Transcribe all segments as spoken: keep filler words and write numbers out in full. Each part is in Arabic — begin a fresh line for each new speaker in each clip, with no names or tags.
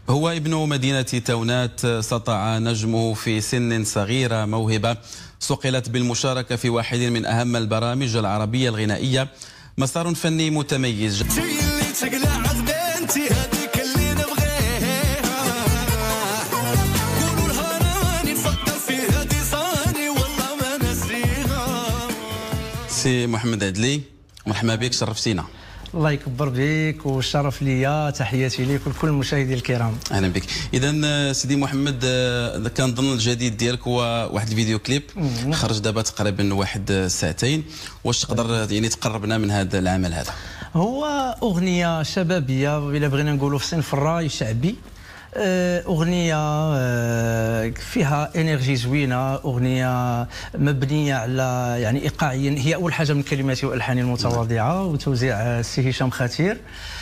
هو ابن مدينة تونات، سطع نجمه في سن صغيرة، موهبة صقلت بالمشاركة في واحد من أهم البرامج العربية الغنائية، مسار فني متميز. سي محمد عدلي، مرحبا بك، شرفتينا.
الله يكبر بك والشرف ليا، تحياتي ليك ولكل المشاهدين الكرام.
اهلا بك. اذا سيدي محمد، كنظن الجديد ديالك هو واحد الفيديو كليب خرج دابا تقريبا واحد ساعتين، واش تقدر يعني تقربنا من هذا العمل هذا؟
هو اغنيه شبابيه، الا بغينا نقولوا في صنف الراي شعبي، أغنية فيها انرجي زوينة، أغنية مبنية على يعني إيقاعيا، هي أول حاجة من كلماتي وألحاني المتواضعة وتوزيع السي هشام خطير.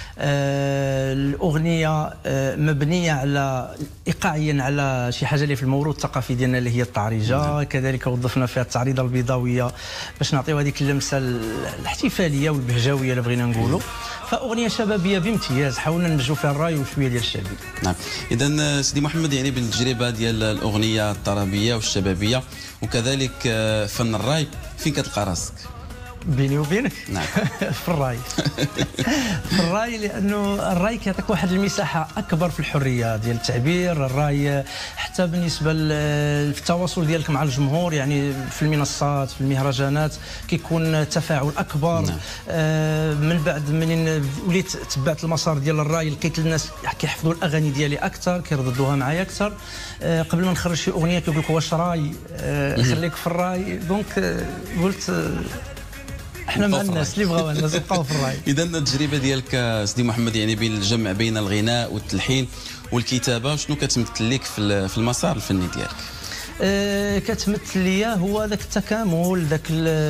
الأغنية مبنية على إيقاعيا على شي حاجة اللي في الموروث الثقافي ديالنا اللي هي الطعريجة، كذلك وظفنا فيها التعريضة البيضاوية باش نعطيو هذيك اللمسة الاحتفالية والبهجوية اللي بغينا نقولوا. فأغنية شبابية بامتياز، حاولنا نمجوا فيها الراي وشوية ديال الشعبي.
نعم. إذا سيدي محمد، يعني بالتجربة ديال الأغنية الطربية والشبابية وكذلك فن الراي، فين كتلقى راسك؟
بيني وبينك؟
نعم.
في الراي. في الراي، لانه الراي كيعطيك واحد المساحه اكبر في الحريه ديال التعبير. الراي حتى بالنسبه للتواصل ديالك مع الجمهور، يعني في المنصات في المهرجانات كيكون تفاعل اكبر. نعم. آه من بعد منين وليت تبعت المسار ديال الراي، لقيت الناس كيحفظوا الاغاني ديالي اكثر، كيرددوها معايا اكثر. آه قبل ما نخرج شي اغنيه كيقول لك واش راي، آه خليك في الراي. دونك آه قلت آه احنا مع الناس اللي بغاو الناس يبقاو في الراي.
اذا التجربه ديالك سيدي محمد، يعني بين الجمع بين الغناء والتلحين والكتابه، شنو كتمثل لك في المسار الفني ديالك؟
أه كتمثل ليا هو ذاك التكامل، ذاك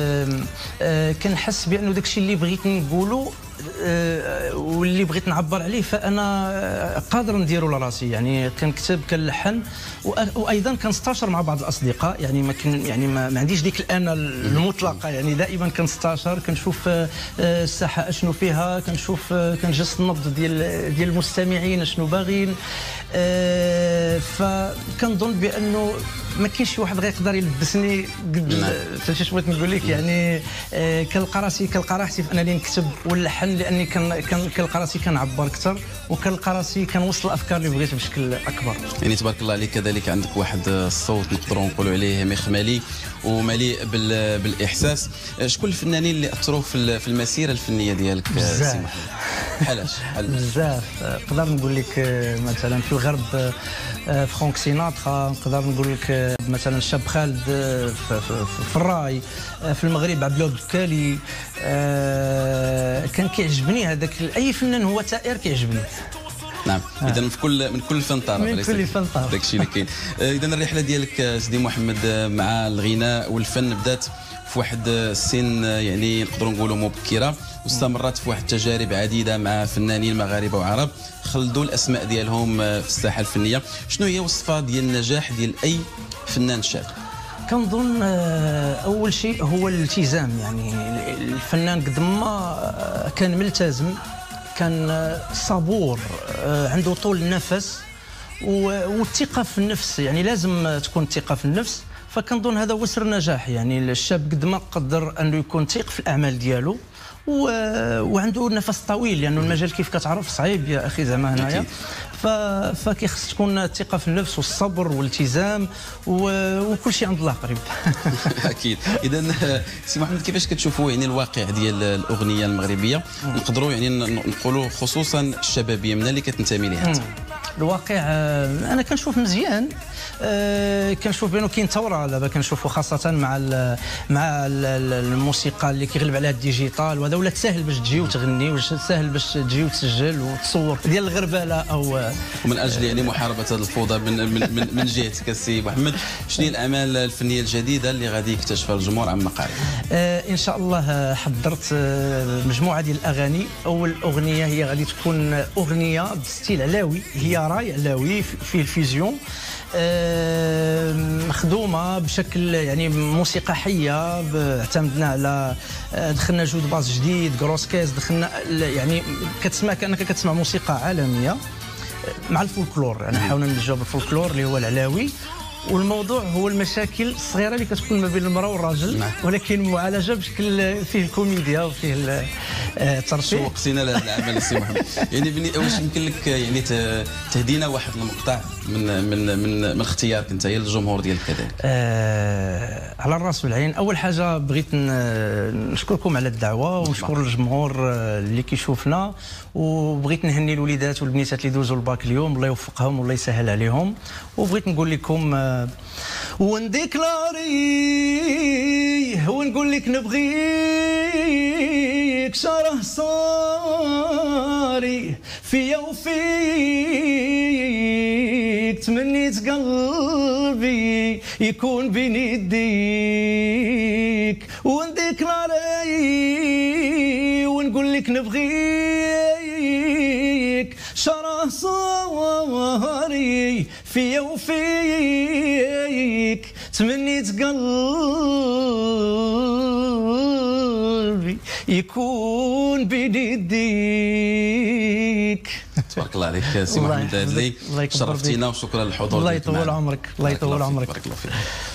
أه كنحس بانه داك الشيء اللي بغيت نقوله أه واللي بغيت نعبر عليه فانا قادر نديرو لراسي. يعني كنكتب كنلحن، وايضا كنستشر مع بعض الاصدقاء. يعني ما كن يعني ما, ما عنديش ديك الانا المطلقه، يعني دائما كنستشر، كنشوف الساحه اشنو فيها، كنشوف كنجس النبض ديال ديال المستمعين اشنو باغيين. أه فكنظن بانه ما كاينش شي واحد غيقدر يلبسني قد فاش بغيت نقول لك. يعني آه كنلقى راسي كنلقى راحتي في انني نكتب ونلحن، لاني كنلقى راسي كنعبر اكثر، وكنلقى راسي كنوصل الافكار اللي بغيت بشكل اكبر.
يعني تبارك الله عليك، كذلك عندك واحد الصوت نقدروا نقولوا عليه مخملي ومليء بالاحساس. شكون الفنانين اللي اثروا في المسيره الفنيه ديالك سي محمد؟ بحالاش؟
بزاف. نقدر نقول لك مثلا في الغرب فرانك سيناترا، نقدر نقول لك مثلا الشاب خالد في, في, في الراي، في المغرب عبد الوهاب الكالي. كان كيعجبني هذاك اي فنان هو ثائر كيعجبني.
نعم. آه. اذا في كل من كل فن طرف،
من كل فن طرف
داك الشيء اللي كاين. اذا الرحله ديالك سيدي محمد مع الغناء والفن بدات في واحد السن يعني نقدروا نقولوا مبكره، واستمرت في واحد التجارب عديده مع فنانين مغاربه وعرب خلدوا الاسماء ديالهم في الساحه الفنيه. شنو هي وصفه ديال النجاح ديال اي فنان شاب؟
كنظن اول شيء هو الالتزام. يعني الفنان قد ما كان ملتزم، كان صبور، عنده طول النفس والثقه في النفس. يعني لازم تكون الثقه في النفس. فكنظن هذا هو سر النجاح. يعني الشاب قد ما قدر انه يكون ثيق في الاعمال ديالو و... وعنده نفس طويل، لانه يعني المجال كيف كتعرف صعيب يا اخي زعما هنايا. ف... فكيخص تكون الثقه في النفس والصبر والالتزام و... وكل شيء عند الله قريب.
اكيد. اذا سي محمد، كيفاش كتشوفوا يعني الواقع ديال الاغنيه المغربيه، نقدروا يعني نقولوا خصوصا الشبابيه، من اللي كتنتمي ليها انت؟
الواقع انا كنشوف مزيان. أه كنشوف بانه كاين ثوره دابا، كنشوفوا خاصه مع ال مع ال الموسيقى اللي كيغلب عليها الديجيتال، وهذا ولات ساهل باش تجي وتغني، وساهل باش تجي وتسجل وتصور ديال الغربله او.
ومن اجل يعني محاربه هذه الفوضى من من من جهتك السي محمد، شنو هي الاعمال الفنيه الجديده اللي غادي يكتشفها الجمهور عما قريب؟
أه ان شاء الله حضرت مجموعه ديال الاغاني. اول اغنيه هي غادي تكون اغنيه بستيل علاوي، هي راي علاوي في الفيزيون، مخدومه بشكل يعني موسيقى حيه. اعتمدنا على دخلنا جود باز جديد، كروس كيس، دخلنا يعني كتسمع كانك كتسمع موسيقى عالميه. مع الفولكلور. انا حاولنا نلجاو بالفولكلور اللي هو العلاوي، والموضوع هو المشاكل الصغيره اللي كتكون ما بين المراه والراجل، ولكن معالجه بشكل فيه الكوميديا وفيه الترفيه.
شوقتينا لهذا العمل السي محمد. يعني بني واش يمكن لك يعني تهدينا واحد المقطع من من من من اختيارك انت للجمهور ديالك كذلك؟
آه على الراس والعين. اول حاجه بغيت نشكركم على الدعوه ونشكر الجمهور اللي كيشوفنا، وبغيت نهني الوليدات والبنيتات اللي دوزوا الباك اليوم، الله يوفقهم والله يسهل عليهم. وبغيت نقول لكم آه ونديكلاري ونقول لك نبغيك شرح صاري فيا وفيك، تمنيت قلبي يكون بين يديك. ونديكلاري ونقول لك نبغيك شرح صاري فيا وفيك، تمنيت قلبي يكون بين يديك.
تبارك الله عليك سي محمد العدلي، شرفتينا وشكرا للحضور.
الله يطول عمرك، الله يطول عمرك.
بارك الله فيك.